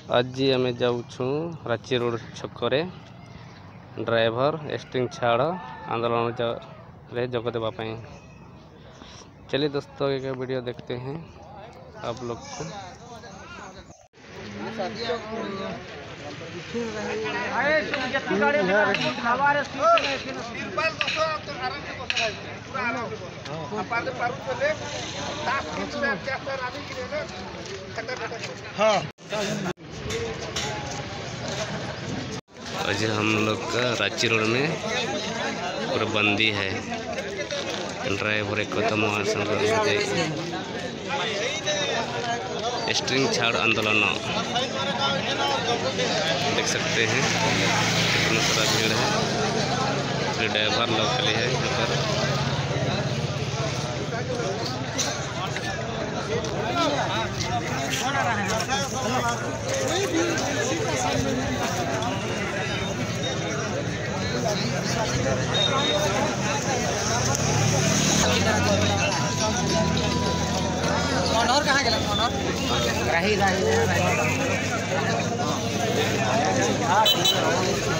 आज आम जाऊँ रांची रोड छकरे ड्राइवर स्ट्रिंग छाड़ आंदोलन रे जोग देवाई। चलिए दोस्तों एक वीडियो देखते हैं आप लोग को। आज हम लोग का रांची रोड में पूरा बंदी है। ड्राइवर एक स्ट्रिंग छाड़ आंदोलन देख सकते हैं कितना सारा भीड़ है। ड्राइवर लोग के लिए है यहाँ पर। मनोहर कहाँ गया? मनोहर राही